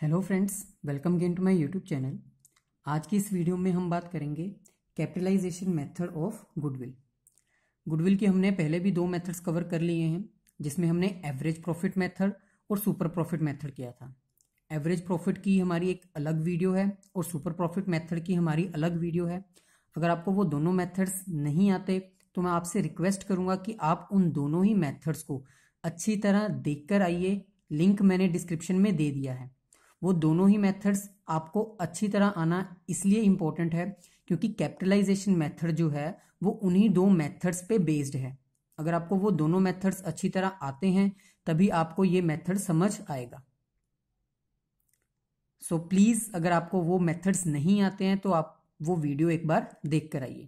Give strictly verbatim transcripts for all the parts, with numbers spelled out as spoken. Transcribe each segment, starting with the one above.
Hello friends, welcome again to my YouTube channel. आज की इस वीडियो में हम बात करेंगे capitalization method of goodwill. Goodwill की हमने पहले भी दो मेथड्स कवर कर लिए हैं, जिसमें हमने एवरेज प्रॉफिट मेथड और सुपर प्रॉफिट मेथड किया था। एवरेज प्रॉफिट की हमारी एक अलग वीडियो है और सुपर प्रॉफिट मेथड की हमारी अलग वीडियो है। अगर आपको वो दोनों मेथड्स नहीं आते तो मैं आपसे रिक्वेस्ट करूंगा कि आप उन दोनों ही मेथड्स को अच्छी तरह देखकर आइए। लिंक मैंने डिस्क्रिप्शन में दे दिया है। वो दोनों ही मेथड्स आपको अच्छी तरह आना इसलिए इम्पोर्टेंट है क्योंकि कैपिटलाइजेशन मेथड जो है वो उन्हीं दो मेथड्स पे बेस्ड है। अगर आपको वो दोनों मेथड्स अच्छी तरह आते हैं तभी आपको ये मेथड समझ आएगा। सो so, प्लीज अगर आपको वो मेथड्स नहीं आते हैं तो आप वो वीडियो एक बार देख कर आइए।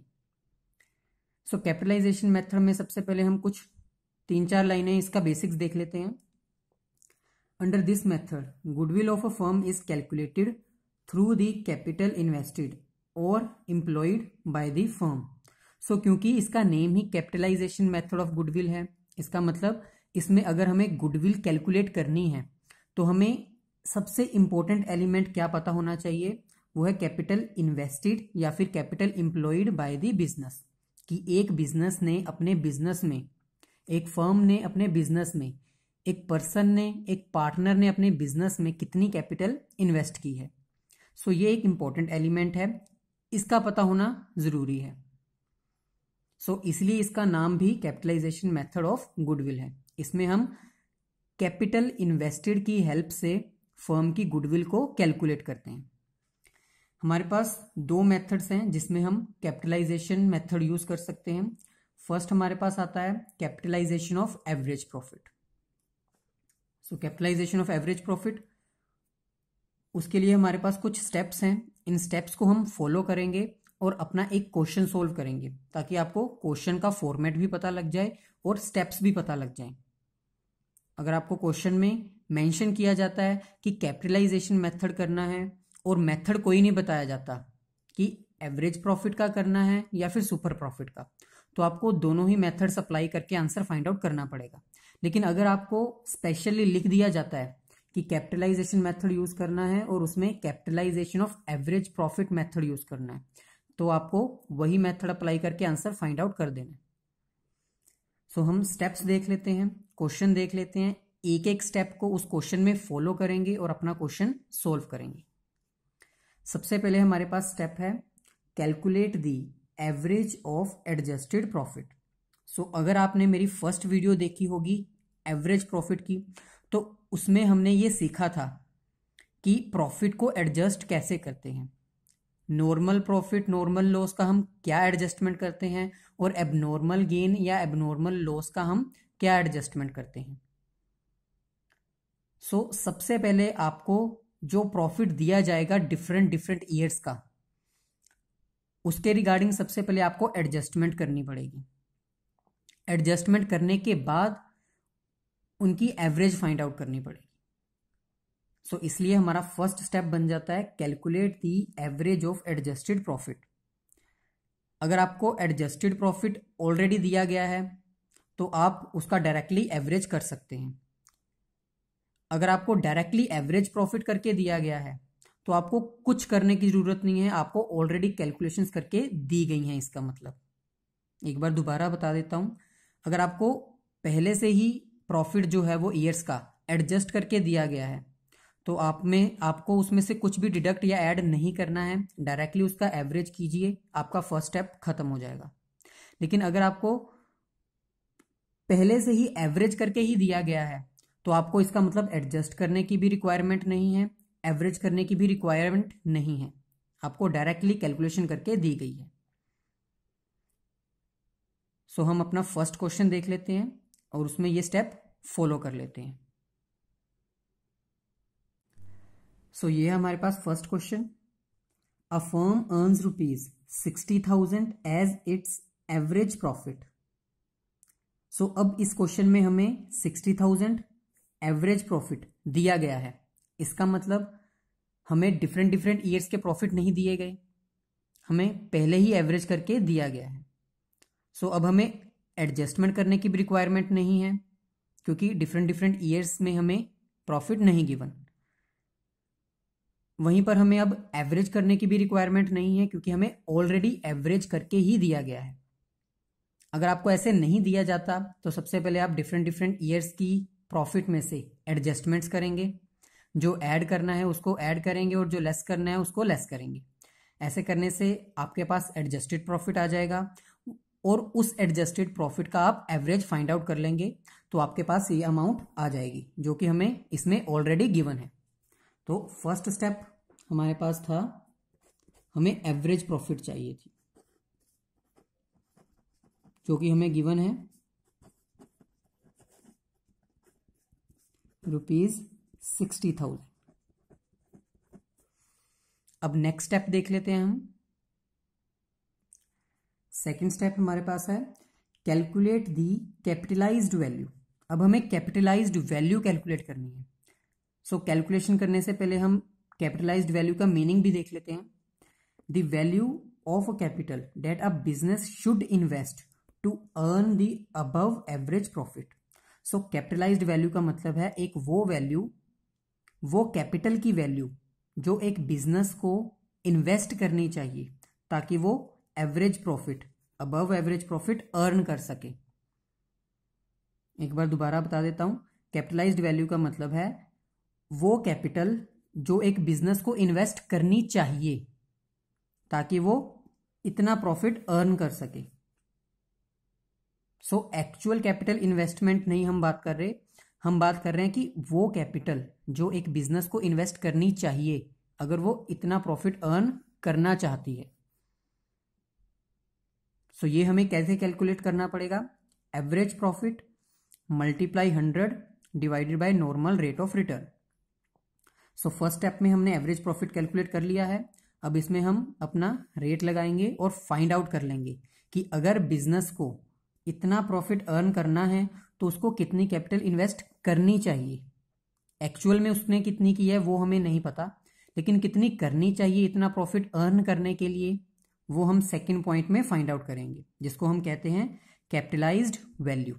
सो कैपिटलाइजेशन मेथड में सबसे पहले हम कुछ तीन चार लाइनें इसका बेसिक्स देख लेते हैं। Under this method, goodwill of a firm is calculated through the capital invested or employed by the firm. So, क्योंकि इसका नेम ही कैपिटलाइजेशन मेथड ऑफ गुडविल है, इसका मतलब इसमें अगर हमें गुडविल कैलकुलेट करनी है तो हमें सबसे इंपॉर्टेंट एलिमेंट क्या पता होना चाहिए, वो है कैपिटल इन्वेस्टेड या फिर capital employed by the business. कि एक बिजनेस ने अपने बिजनेस में, एक फर्म ने अपने बिजनेस में, एक पर्सन ने, एक पार्टनर ने अपने बिजनेस में कितनी कैपिटल इन्वेस्ट की है। सो so, ये एक इंपॉर्टेंट एलिमेंट है, इसका पता होना जरूरी है। सो so, इसलिए इसका नाम भी कैपिटलाइजेशन मेथड ऑफ गुडविल है। इसमें हम कैपिटल इन्वेस्टेड की हेल्प से फर्म की गुडविल को कैलकुलेट करते हैं। हमारे पास दो मेथड्स हैं जिसमें हम कैपिटलाइजेशन मेथड यूज कर सकते हैं। फर्स्ट हमारे पास आता है capitalization of average profit. So capitalization of average profit, उसके लिए हमारे पास कुछ स्टेप्स हैं। इन स्टेप्स को हम फॉलो करेंगे और अपना एक क्वेश्चन सोल्व करेंगे ताकि आपको क्वेश्चन का फॉर्मेट भी पता लग जाए और स्टेप्स भी पता लग जाए। अगर आपको क्वेश्चन में मेंशन किया जाता है कि कैपिटलाइजेशन मेथड करना है और मेथड कोई नहीं बताया जाता कि एवरेज प्रॉफिट का करना है या फिर सुपर प्रॉफिट का, तो आपको दोनों ही मेथड्स अप्लाई करके आंसर फाइंड आउट करना पड़ेगा। लेकिन अगर आपको स्पेशली लिख दिया जाता है कि कैपिटलाइजेशन मेथड यूज करना है और उसमें capitalization of average profit method use करना है, तो आपको वही मेथड अप्लाई करके आंसर फाइंड आउट कर देना है। सो so, हम स्टेप्स देख लेते हैं, क्वेश्चन देख लेते हैं, एक एक स्टेप को उस क्वेश्चन में फॉलो करेंगे और अपना क्वेश्चन सोल्व करेंगे। सबसे पहले हमारे पास स्टेप है calculate the average of adjusted profit. So अगर आपने मेरी फर्स्ट वीडियो देखी होगी एवरेज प्रॉफिट की, तो उसमें हमने ये सीखा था कि प्रॉफिट को एडजस्ट कैसे करते हैं। नॉर्मल प्रॉफिट, नॉर्मल लॉस का हम क्या एडजस्टमेंट करते हैं और एबनॉर्मल गेन या एबनॉर्मल लॉस का हम क्या एडजस्टमेंट करते हैं। सो so, सबसे पहले आपको जो प्रॉफिट दिया जाएगा डिफरेंट डिफरेंट ईयर्स का, उसके रिगार्डिंग सबसे पहले आपको एडजस्टमेंट करनी पड़ेगी। एडजस्टमेंट करने के बाद उनकी एवरेज फाइंड आउट करनी पड़ेगी। सो so, इसलिए हमारा फर्स्ट स्टेप बन जाता है calculate the average of adjusted profit. अगर आपको एडजस्टेड प्रॉफिट ऑलरेडी दिया गया है तो आप उसका डायरेक्टली एवरेज कर सकते हैं। अगर आपको डायरेक्टली एवरेज प्रॉफिट करके दिया गया है तो आपको कुछ करने की जरूरत नहीं है, आपको ऑलरेडी कैलकुलेशंस करके दी गई हैं। इसका मतलब एक बार दोबारा बता देता हूं, अगर आपको पहले से ही प्रॉफिट जो है वो ईयर्स का एडजस्ट करके दिया गया है तो आप में आपको उसमें से कुछ भी डिडक्ट या ऐड नहीं करना है, डायरेक्टली उसका एवरेज कीजिए, आपका फर्स्ट स्टेप खत्म हो जाएगा। लेकिन अगर आपको पहले से ही एवरेज करके ही दिया गया है तो आपको इसका मतलब एडजस्ट करने की भी रिक्वायरमेंट नहीं है, एवरेज करने की भी रिक्वायरमेंट नहीं है, आपको डायरेक्टली कैलकुलेशन करके दी गई है। सो so, हम अपना फर्स्ट क्वेश्चन देख लेते हैं और उसमें ये स्टेप फॉलो कर लेते हैं। सो so, ये है हमारे पास first question. A firm earns rupees sixty thousand as its average profit. So अब इस क्वेश्चन में हमें सिक्सटी थाउजेंड एवरेज प्रॉफिट दिया गया है। इसका मतलब हमें डिफरेंट डिफरेंट ईयर्स के प्रॉफिट नहीं दिए गए, हमें पहले ही एवरेज करके दिया गया है। सो so, अब हमें एडजस्टमेंट करने की भी रिक्वायरमेंट नहीं है क्योंकि डिफरेंट डिफरेंट ईयर्स में हमें प्रॉफिट नहीं गिवन। वहीं पर हमें अब एवरेज करने की भी रिक्वायरमेंट नहीं है, क्योंकि हमें ऑलरेडी एवरेज करके ही दिया गया है। अगर आपको ऐसे नहीं दिया जाता तो सबसे पहले आप डिफरेंट डिफरेंट ईयर्स की प्रॉफिट में से एडजस्टमेंट्स करेंगे, जो ऐड करना है उसको ऐड करेंगे और जो लेस करना है उसको लेस करेंगे। ऐसे करने से आपके पास एडजस्टेड प्रॉफिट आ जाएगा और उस एडजस्टेड प्रॉफिट का आप एवरेज फाइंड आउट कर लेंगे, तो आपके पास ये अमाउंट आ जाएगी जो कि हमें इसमें ऑलरेडी गिवन है। तो फर्स्ट स्टेप हमारे पास था, हमें एवरेज प्रॉफिट चाहिए थी जो कि हमें गिवन है रुपीज सिक्सटी थाउजेंड। अब नेक्स्ट स्टेप देख लेते हैं हम। सेकंड स्टेप हमारे पास है कैलकुलेट दी कैपिटलाइज्ड वैल्यू। अब हमें कैपिटलाइज्ड वैल्यू कैलकुलेट करनी है। सो so, कैलकुलेशन करने से पहले हम कैपिटलाइज्ड वैल्यू का मीनिंग भी देख लेते हैं। The value of a capital that a business should invest to earn the above average profit. So capitalized value का मतलब है एक वो वैल्यू, वो कैपिटल की वैल्यू जो एक बिजनेस को इन्वेस्ट करनी चाहिए ताकि वो average profit, above average profit earn कर सके। एक बार दोबारा बता देता हूं, कैपिटलाइज्ड वैल्यू का मतलब है वो कैपिटल जो एक बिजनेस को इन्वेस्ट करनी चाहिए ताकि वो इतना प्रॉफिट अर्न कर सके। सो एक्चुअल कैपिटल इन्वेस्टमेंट नहीं हम बात कर रहे, हम बात कर रहे हैं कि वो कैपिटल जो एक बिजनेस को इन्वेस्ट करनी चाहिए अगर वो इतना प्रॉफिट अर्न करना चाहती है। सो so, ये हमें कैसे कैलकुलेट करना पड़ेगा, average profit multiply hundred divided by normal rate of return. So first step में हमने एवरेज प्रॉफिट कैलकुलेट कर लिया है। अब इसमें हम अपना रेट लगाएंगे और फाइंड आउट कर लेंगे कि अगर बिजनेस को इतना प्रॉफिट अर्न करना है तो उसको कितनी कैपिटल इन्वेस्ट करनी चाहिए। एक्चुअल में उसने कितनी की है वो हमें नहीं पता, लेकिन कितनी करनी चाहिए इतना प्रॉफिट अर्न करने के लिए वो हम सेकंड पॉइंट में फाइंड आउट करेंगे, जिसको हम कहते हैं capitalized value.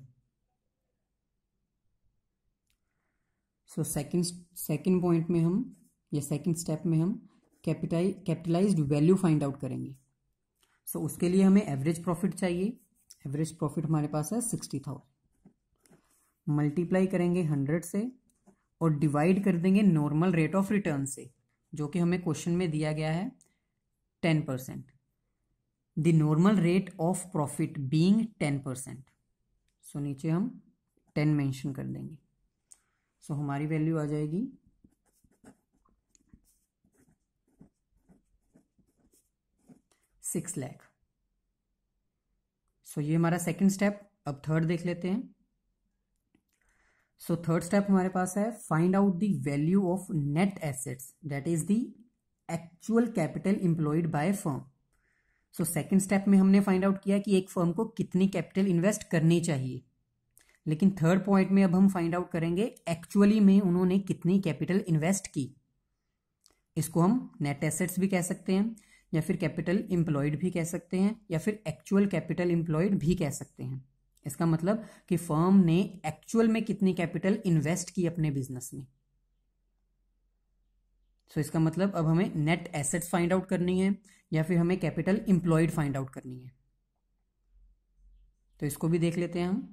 So second second point में हम या सेकंड स्टेप में हम capital capitalized value find out करेंगे। सो so, उसके लिए हमें एवरेज प्रॉफिट चाहिए। एवरेज प्रॉफिट हमारे पास है सिक्सटी थाउजेंड, मल्टीप्लाई करेंगे हंड्रेड से और डिवाइड कर देंगे नॉर्मल रेट ऑफ रिटर्न से, जो कि हमें क्वेश्चन में दिया गया है ten percent. The normal rate of profit being ten percent. So नीचे हम टेन मेंशन कर देंगे। सो so, हमारी वैल्यू आ जाएगी सिक्स लाख। सो ये हमारा सेकंड स्टेप। अब थर्ड देख लेते हैं। सो थर्ड स्टेप हमारे पास है find out the value of net assets that is the actual capital employed by firm. So second step में हमने फाइंड आउट किया कि एक फर्म को कितनी कैपिटल इन्वेस्ट करनी चाहिए, लेकिन थर्ड पॉइंट में अब हम फाइंड आउट करेंगे एक्चुअली में उन्होंने कितनी कैपिटल इन्वेस्ट की। इसको हम नेट एसेट्स भी कह सकते हैं या फिर कैपिटल इंप्लॉयड भी कह सकते हैं या फिर एक्चुअल कैपिटल इंप्लॉयड भी कह सकते हैं। इसका मतलब कि फर्म ने एक्चुअल में कितनी कैपिटल इन्वेस्ट की अपने बिजनेस में। सो so, इसका मतलब अब हमें नेट एसेट्स फाइंड आउट करनी है या फिर हमें कैपिटल इंप्लॉयड फाइंड आउट करनी है। तो इसको भी देख लेते हैं हम।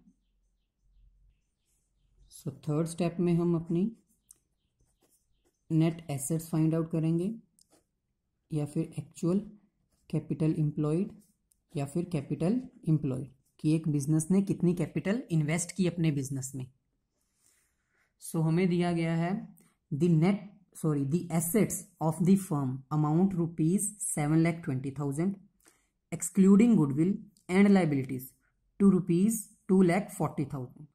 सो थर्ड स्टेप में हम अपनी नेट एसेट्स फाइंड आउट करेंगे या फिर एक्चुअल कैपिटल इंप्लॉयड या फिर कैपिटल इंप्लॉयड कि एक बिजनेस ने कितनी कैपिटल इन्वेस्ट की अपने बिजनेस में। सो so, हमें दिया गया है the net sorry the assets of the firm amount rupees seven lakh twenty thousand excluding goodwill and liabilities to rupees two lakh forty thousand.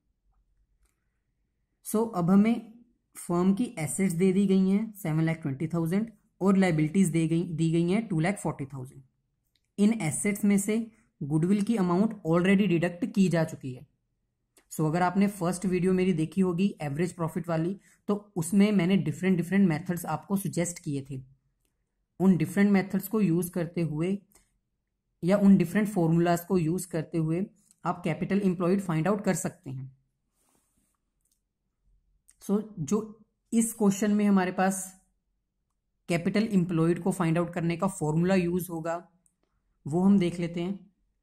So अब हमें फर्म की एसेट्स दे दी गई हैं सेवन लैख ट्वेंटी थाउजेंड और लाइबिलिटीज दे गई दी गई हैं टू लैख फोर्टी थाउजेंड। इन एसेट्स में से गुडविल की अमाउंट ऑलरेडी डिडक्ट की जा चुकी है। सो so, अगर आपने फर्स्ट वीडियो मेरी देखी होगी एवरेज प्रॉफिट वाली, तो उसमें मैंने डिफरेंट डिफरेंट मेथड्स आपको सुजेस्ट किए थे। उन डिफरेंट मेथड्स को यूज करते हुए या उन डिफरेंट फॉर्मूलाज को यूज करते हुए आप कैपिटल इंप्लॉयड फाइंड आउट कर सकते हैं। सो so, जो इस क्वेश्चन में हमारे पास कैपिटल एम्प्लॉयड को फाइंड आउट करने का फॉर्मूला यूज होगा वो हम देख लेते हैं।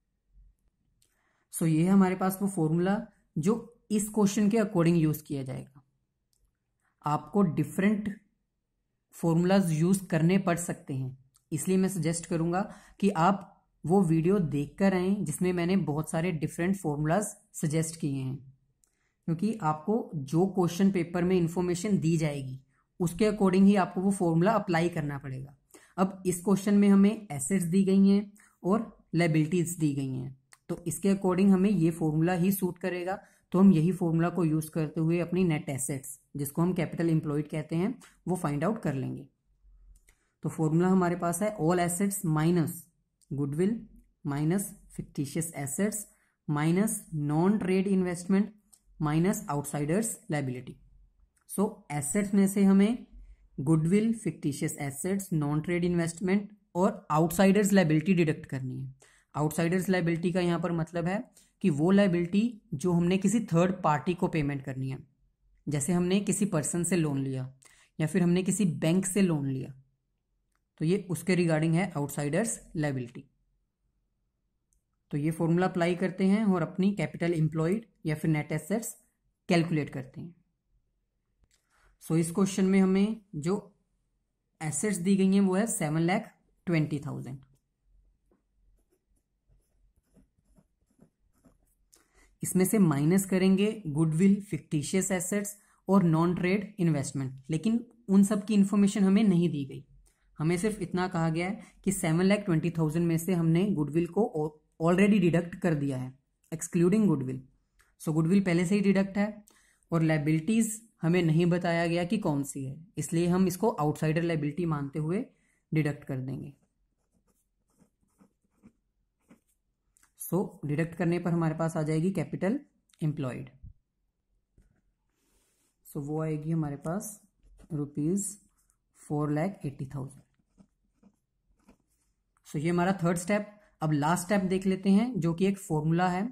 सो so, ये है हमारे पास वो फॉर्मूला जो इस क्वेश्चन के अकॉर्डिंग यूज किया जाएगा। आपको डिफरेंट फॉर्मूलाज यूज करने पड़ सकते हैं, इसलिए मैं सजेस्ट करूंगा कि आप वो वीडियो देखकर आए जिसमें मैंने बहुत सारे डिफरेंट फॉर्मूलाज सजेस्ट किए हैं, क्योंकि आपको जो क्वेश्चन पेपर में इंफॉर्मेशन दी जाएगी उसके अकॉर्डिंग ही आपको वो फॉर्मूला अप्लाई करना पड़ेगा। अब इस क्वेश्चन में हमें एसेट्स दी गई हैं और लायबिलिटीज दी गई हैं, तो इसके अकॉर्डिंग हमें ये फॉर्मूला ही सूट करेगा। तो हम यही फॉर्मूला को यूज करते हुए अपनी नेट एसेट्स, जिसको हम कैपिटल एम्प्लॉयड कहते हैं, वो फाइंड आउट कर लेंगे। तो फॉर्मूला हमारे पास है all assets minus goodwill minus fictitious assets minus non trade investment minus outsiders liability. So assets में से हमें goodwill, fictitious assets, non trade investment और आउटसाइडर्स लायबिलिटी डिडक्ट करनी है। आउटसाइडर्स लायबिलिटी का यहाँ पर मतलब है कि वो लायबिलिटी जो हमने किसी थर्ड पार्टी को पेमेंट करनी है, जैसे हमने किसी पर्सन से लोन लिया या फिर हमने किसी बैंक से लोन लिया, तो ये उसके रिगार्डिंग है आउटसाइडर्स लायबिलिटी। तो ये फॉर्मूला अप्लाई करते हैं और अपनी कैपिटल एम्प्लॉयड या फिर नेट एसेट्स कैलकुलेट करते हैं। सो so, इस क्वेश्चन में हमें जो एसेट्स दी गई हैं वो है सेवन लैख ट्वेंटी थाउजेंड। इसमें से माइनस करेंगे गुडविल, फिक्टिशियस एसेट्स और नॉन ट्रेड इन्वेस्टमेंट, लेकिन उन सब की इंफॉर्मेशन हमें नहीं दी गई। हमें सिर्फ इतना कहा गया है कि सेवन लैख ट्वेंटी थाउजेंड में से हमने गुडविल को ऑलरेडी डिडक्ट कर दिया है, एक्सक्लूडिंग गुडविल। सो गुडविल पहले से ही डिडक्ट है और लायबिलिटीज हमें नहीं बताया गया कि कौन सी है, इसलिए हम इसको आउटसाइडर लायबिलिटी मानते हुए डिडक्ट कर देंगे। सो so, डिडक्ट करने पर हमारे पास आ जाएगी कैपिटल एम्प्लॉयड। सो वो आएगी हमारे पास rupees four lakh eighty thousand. So ये हमारा थर्ड स्टेप। अब लास्ट स्टेप देख लेते हैं जो कि एक फॉर्मूला है।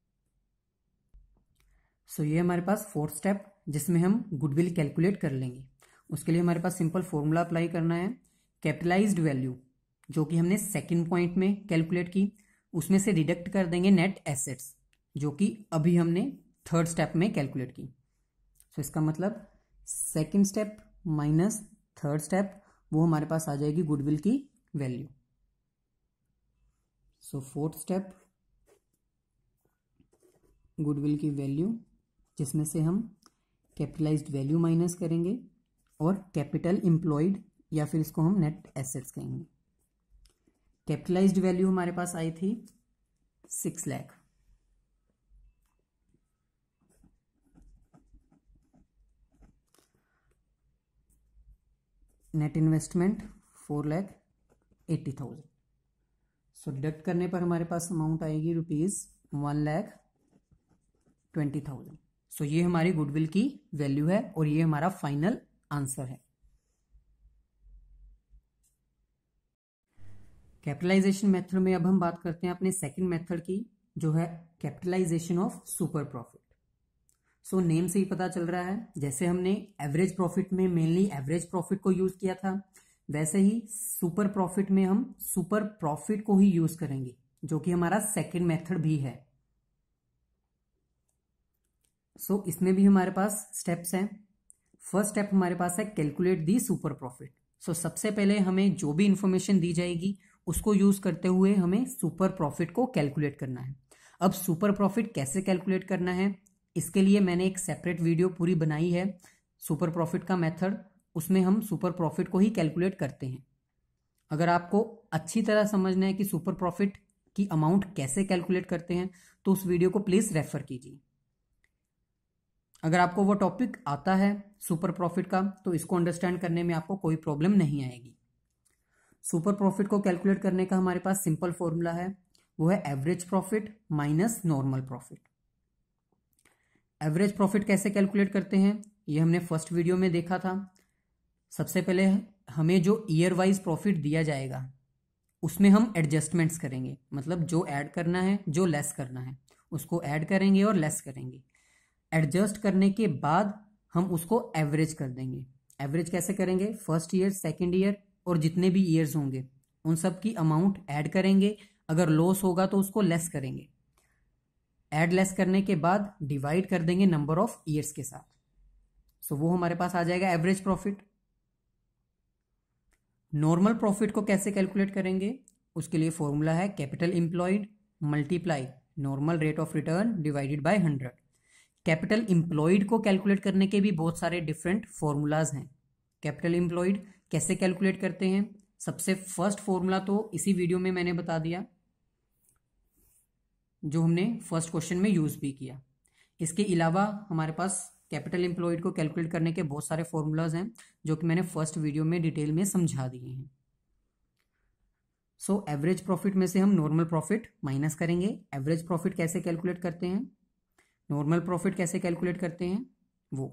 सो so, ये हमारे पास फोर्थ स्टेप जिसमें हम गुडविल कैलकुलेट कर लेंगे। उसके लिए हमारे पास सिंपल फॉर्मूला अप्लाई करना है। कैपिटलाइज्ड वैल्यू जो कि हमने सेकंड पॉइंट में कैलकुलेट की, उसमें से डिडक्ट कर देंगे नेट एसेट्स जो कि अभी हमने थर्ड स्टेप में कैलकुलेट की। सो so, इसका मतलब second step minus third step, वो हमारे पास आ जाएगी गुडविल की value. So fourth step goodwill की वैल्यू, जिसमें से हम कैपिटलाइज्ड वैल्यू माइनस करेंगे और कैपिटल एम्प्लॉयड या फिर इसको हम नेट एसेट्स कहेंगे। कैपिटलाइज्ड वैल्यू हमारे पास आई थी six lakh. Net investment four lakh eighty thousand. So deduct करने पर हमारे पास अमाउंट आएगी rupees one lakh twenty thousand. So ये हमारी गुडविल की वैल्यू है और ये हमारा फाइनल आंसर है। कैपिटलाइजेशन मेथड में अब हम बात करते हैं अपने सेकंड मेथड की, जो है capitalization of super profit. So name से ही पता चल रहा है, जैसे हमने एवरेज प्रॉफिट में मेनली एवरेज प्रॉफिट को यूज किया था, वैसे ही सुपर प्रॉफिट में हम सुपर प्रॉफिट को ही यूज करेंगे, जो कि हमारा सेकंड मेथड भी है। सो so, इसमें भी हमारे पास स्टेप्स हैं। फर्स्ट स्टेप हमारे पास है calculate the super profit. So सबसे पहले हमें जो भी इंफॉर्मेशन दी जाएगी उसको यूज करते हुए हमें सुपर प्रॉफिट को कैलकुलेट करना है। अब सुपर प्रॉफिट कैसे कैलकुलेट करना है, इसके लिए मैंने एक सेपरेट वीडियो पूरी बनाई है, सुपर प्रॉफिट का मेथड। उसमें हम सुपर प्रॉफिट को ही कैलकुलेट करते हैं। अगर आपको अच्छी तरह समझना है कि सुपर प्रॉफिट की अमाउंट कैसे कैलकुलेट करते हैं तो उस वीडियो को प्लीज रेफर कीजिए। अगर आपको वो टॉपिक आता है सुपर प्रॉफिट का तो इसको अंडरस्टैंड करने में आपको कोई प्रॉब्लम नहीं आएगी। सुपर प्रॉफिट को कैलकुलेट करने का हमारे पास सिंपल फॉर्मूला है, वो है average profit minus normal profit. Average profit कैसे कैलकुलेट करते हैं ये हमने फर्स्ट वीडियो में देखा था। सबसे पहले हमें जो ईयर वाइज प्रॉफिट दिया जाएगा उसमें हम एडजस्टमेंट्स करेंगे, मतलब जो ऐड करना है जो लेस करना है उसको ऐड करेंगे और लेस करेंगे। एडजस्ट करने के बाद हम उसको एवरेज कर देंगे। एवरेज कैसे करेंगे, फर्स्ट ईयर, सेकेंड ईयर और जितने भी ईयर्स होंगे उन सब की अमाउंट ऐड करेंगे, अगर लॉस होगा तो उसको लेस करेंगे, ऐड लेस करने के बाद डिवाइड कर देंगे नंबर ऑफ ईयर्स के साथ। सो so, वो हमारे पास आ जाएगा एवरेज प्रॉफिट। नॉर्मल प्रॉफिट को कैसे कैलकुलेट करेंगे, उसके लिए फॉर्मूला है capital employed multiply normal rate of return divided by hundred. Capital employed को कैलकुलेट करने के भी बहुत सारे डिफरेंट फॉर्मूलाज हैं। कैपिटल एम्प्लॉयड कैसे कैलकुलेट करते हैं, सबसे फर्स्ट फॉर्मूला तो इसी वीडियो में मैंने बता दिया, जो हमने फर्स्ट क्वेश्चन में यूज भी किया। इसके अलावा हमारे पास कैपिटल एम्प्लॉयड को कैलकुलेट करने के बहुत सारे फॉर्मूलाज हैं जो कि मैंने फर्स्ट वीडियो में डिटेल में समझा दिए हैं। सो एवरेज प्रॉफिट में से हम नॉर्मल प्रॉफिट माइनस करेंगे। एवरेज प्रॉफिट कैसे कैलकुलेट करते हैं, नॉर्मल प्रॉफिट कैसे कैलकुलेट करते हैं वो।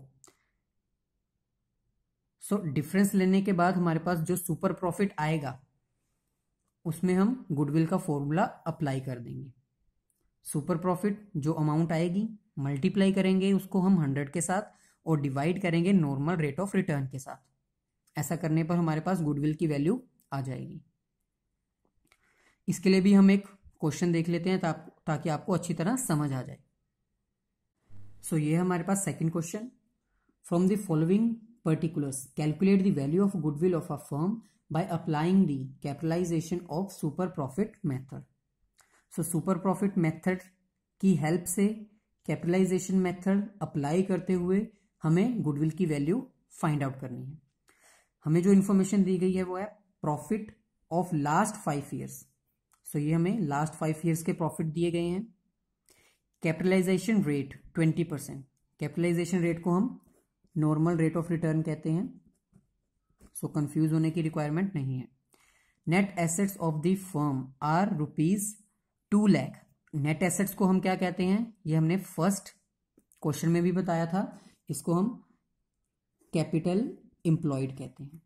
सो so, डिफरेंस लेने के बाद हमारे पास जो सुपर प्रॉफिट आएगा उसमें हम गुडविल का फॉर्मूला अप्लाई कर देंगे। सुपर प्रॉफिट जो अमाउंट आएगी मल्टीप्लाई करेंगे उसको हम हंड्रेड के साथ और डिवाइड करेंगे नॉर्मल रेट ऑफ रिटर्न के साथ। ऐसा करने पर हमारे पास गुडविल की वैल्यू आ जाएगी। इसके लिए भी हम एक क्वेश्चन देख लेते हैं ता, ताकि आपको अच्छी तरह समझ आ जाए। सो so, ये है हमारे पास second question. From the following particulars calculate the value of goodwill of a firm by applying the capitalization of super profit method. So super profit method की हेल्प से कैपिटलाइजेशन मेथड अप्लाई करते हुए हमें goodwill की value find out करनी है। हमें जो इन्फॉर्मेशन दी गई है वो है profit of last five years. So ये हमें लास्ट फाइव ईयर्स के प्रॉफिट दिए गए हैं। Capitalization rate twenty percent, capitalization rate को हम नॉर्मल रेट ऑफ रिटर्न कहते हैं। सो so, कंफ्यूज होने की रिक्वायरमेंट नहीं है। Net assets of the firm are rupees two lakh. Net assets को हम क्या कहते हैं, ये हमने फर्स्ट क्वेश्चन में भी बताया था। इसको हम कैपिटल एम्प्लॉयड कहते हैं।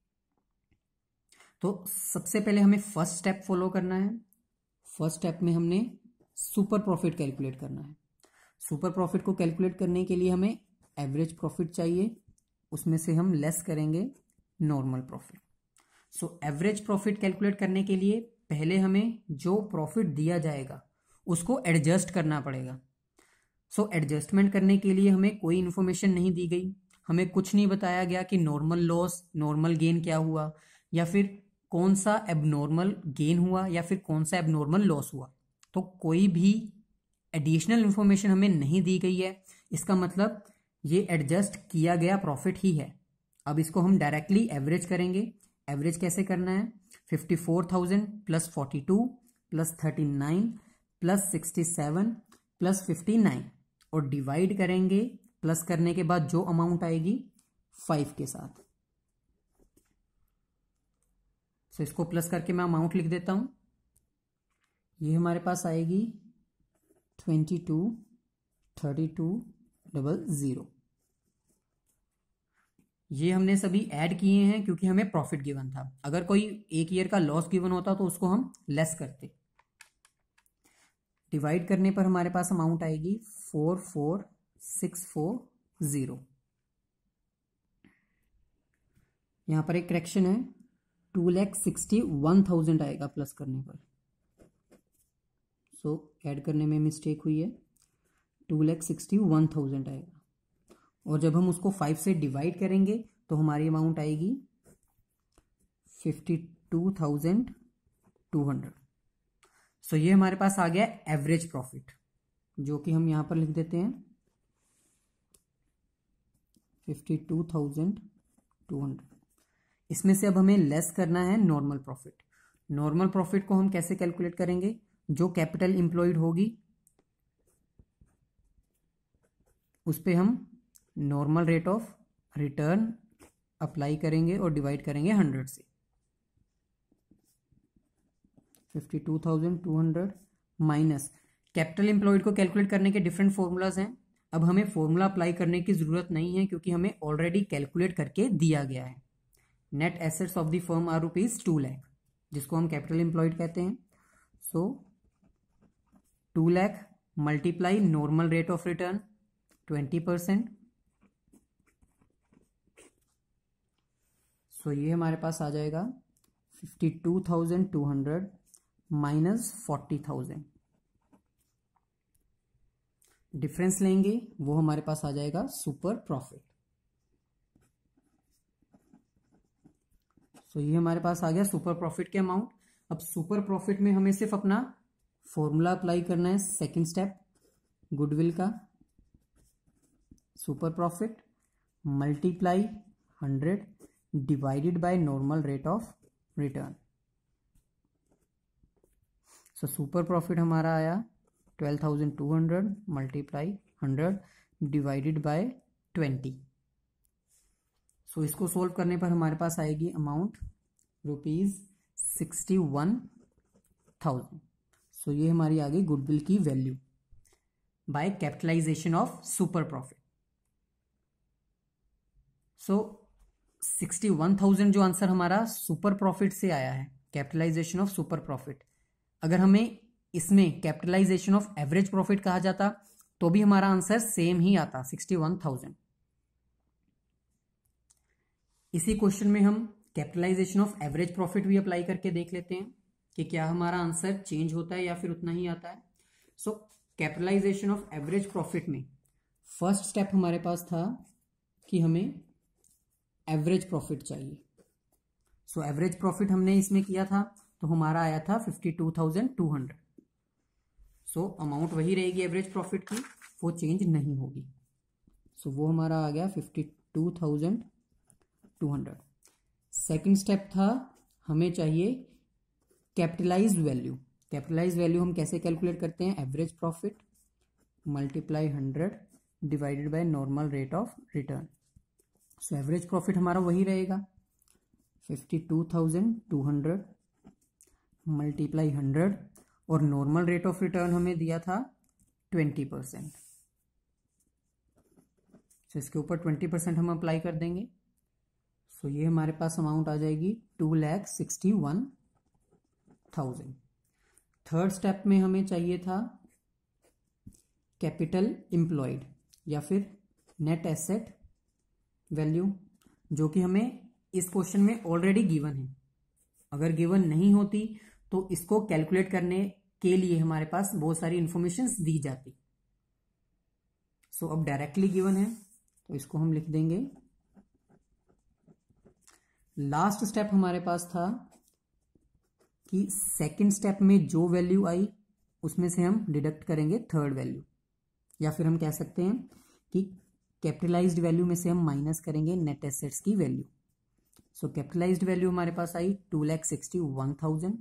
तो सबसे पहले हमें फर्स्ट स्टेप फॉलो करना है। फर्स्ट स्टेप में हमने सुपर प्रॉफिट कैलकुलेट करना है। सुपर प्रॉफिट को कैलकुलेट करने के लिए हमें एवरेज प्रॉफिट चाहिए, उसमें से हम लेस करेंगे normal profit. So average profit calculate करने के लिए पहले हमें जो प्रॉफिट दिया जाएगा उसको एडजस्ट करना पड़ेगा। सो so, एडजस्टमेंट करने के लिए हमें कोई इन्फॉर्मेशन नहीं दी गई, हमें कुछ नहीं बताया गया कि नॉर्मल लॉस नॉर्मल गेन क्या हुआ, या फिर कौन सा एबनॉर्मल गेन हुआ, या फिर कौन सा एबनॉर्मल लॉस हुआ। तो कोई भी एडिशनल इन्फॉर्मेशन हमें नहीं दी गई है। इसका मतलब ये एडजस्ट किया गया प्रॉफिट ही है। अब इसको हम डायरेक्टली एवरेज करेंगे। एवरेज कैसे करना है, fifty four thousand plus forty two plus thirty nine plus sixty seven plus fifty nine और डिवाइड करेंगे, प्लस करने के बाद जो अमाउंट आएगी फाइव के साथ। तो इसको प्लस करके मैं अमाउंट लिख देता हूं। ये हमारे पास आएगी twenty two thirty two double zero. ये हमने सभी ऐड किए हैं क्योंकि हमें प्रॉफिट गिवन था। अगर कोई एक ईयर का लॉस गिवन होता तो उसको हम लेस करते। डिवाइड करने पर हमारे पास अमाउंट आएगी four four six four zero. यहां पर एक करेक्शन है, two lakh sixty one thousand आएगा प्लस करने पर। सो so, ऐड करने में मिस्टेक हुई है, two lakh sixty one thousand आएगा। और जब हम उसको फाइव से डिवाइड करेंगे तो हमारी अमाउंट आएगी fifty two thousand two hundred. So ये हमारे पास आ गया एवरेज प्रॉफिट, जो कि हम यहां पर लिख देते हैं fifty two thousand two hundred. इसमें से अब हमें लेस करना है नॉर्मल प्रॉफिट। नॉर्मल प्रॉफिट को हम कैसे कैलकुलेट करेंगे, जो कैपिटल एम्प्लॉयड होगी उस पे हम normal rate of return apply करेंगे और डिवाइड करेंगे हंड्रेड से। Fifty two thousand two hundred minus capital employed को कैलकुलेट करने के डिफरेंट फॉर्मूलाज हैं। अब हमें फॉर्मूला अप्लाई करने की जरूरत नहीं है क्योंकि हमें ऑलरेडी कैलकुलेट करके दिया गया है। Net assets of the firm are rupees two lakh, जिसको हम कैपिटल एम्प्लॉयड कहते हैं। So two lakh multiply normal rate of return twenty percent. So ये हमारे पास आ जाएगा fifty two thousand two hundred minus forty thousand, difference लेंगे वो हमारे पास आ जाएगा सुपर प्रॉफिट। सो ये हमारे पास आ गया सुपर प्रॉफिट के अमाउंट। अब सुपर प्रॉफिट में हमें सिर्फ अपना फॉर्मूला अप्लाई करना है, सेकंड स्टेप गुडविल का, super profit multiply hundred divided by normal rate of return. So super profit हमारा आया twelve thousand two hundred multiply hundred divided by twenty. So इसको सोल्व करने पर हमारे पास आएगी amount rupees sixty one thousand. So ये हमारी आ गई गुडविल की value by capitalisation of super profit. So sixty one thousand जो आंसर हमारा सुपर प्रॉफिट से आया है, कैपिटलाइजेशन ऑफ सुपर प्रॉफिट, अगर हमें इसमें कैपिटलाइजेशन ऑफ एवरेज प्रॉफिट कहा जाता तो भी हमारा आंसर सेम ही आता, सिक्सटी वन थाउजेंड। इसी क्वेश्चन में हम कैपिटलाइजेशन ऑफ एवरेज प्रॉफिट भी अप्लाई करके देख लेते हैं कि क्या हमारा आंसर चेंज होता है या फिर उतना ही आता है। So capitalization of average profit में फर्स्ट स्टेप हमारे पास था कि हमें एवरेज प्रॉफिट चाहिए। सो एवरेज प्रॉफिट हमने इसमें किया था तो हमारा आया था fifty two thousand two hundred. So amount वही रहेगी एवरेज प्रॉफिट की, वो चेंज नहीं होगी। सो so, वो हमारा आ गया fifty two thousand two hundred. Second step था हमें चाहिए कैपिटलाइज्ड वैल्यू। कैपिटलाइज्ड वैल्यू हम कैसे कैलकुलेट करते हैं, average profit multiply hundred divided by normal rate of return. So average profit हमारा वही रहेगा fifty two thousand two hundred multiply hundred और नॉर्मल रेट ऑफ रिटर्न हमें दिया था ट्वेंटी परसेंट। सो इसके ऊपर ट्वेंटी परसेंट हम अप्लाई कर देंगे। सो so, ये हमारे पास अमाउंट आ जाएगी two lakh sixty one thousand. Third step में हमें चाहिए था कैपिटल एम्प्लॉयड या फिर नेट एसेट वैल्यू, जो कि हमें इस क्वेश्चन में ऑलरेडी गिवन है। अगर गिवन नहीं होती तो इसको कैलकुलेट करने के लिए हमारे पास बहुत सारी इंफॉर्मेशंस दी जाती। सो so, अब डायरेक्टली गिवन है तो इसको हम लिख देंगे। लास्ट स्टेप हमारे पास था कि सेकंड स्टेप में जो वैल्यू आई उसमें से हम डिडक्ट करेंगे थर्ड वैल्यू, या फिर हम कह सकते हैं कि कैपिटलाइज्ड वैल्यू में से हम माइनस करेंगे नेट एसेट्स की वैल्यू। सो कैपिटलाइज्ड वैल्यू हमारे पास आई two lakh sixty one thousand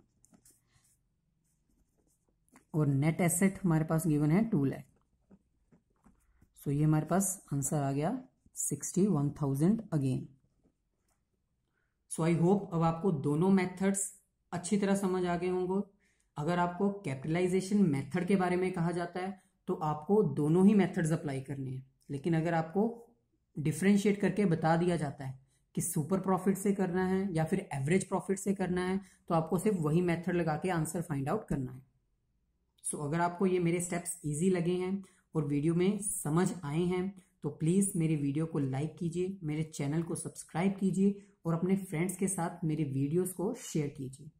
और नेट एसेट हमारे पास गिवन है टू लैख। सो ये हमारे पास आंसर आ गया sixty one thousand again. So I hope अब आपको दोनों मेथड्स अच्छी तरह समझ आ गए होंगे। अगर आपको कैपिटलाइजेशन मेथड के बारे में कहा जाता है तो आपको दोनों ही मेथड्स अप्लाई करने हैं, लेकिन अगर आपको डिफरेंशिएट करके बता दिया जाता है कि सुपर प्रॉफिट से करना है या फिर एवरेज प्रॉफिट से करना है तो आपको सिर्फ वही मेथड लगा के आंसर फाइंड आउट करना है। सो so, अगर आपको ये मेरे स्टेप्स इजी लगे हैं और वीडियो में समझ आए हैं तो प्लीज़ मेरे वीडियो को लाइक कीजिए, मेरे चैनल को सब्सक्राइब कीजिए और अपने फ्रेंड्स के साथ मेरे वीडियोस को शेयर कीजिए।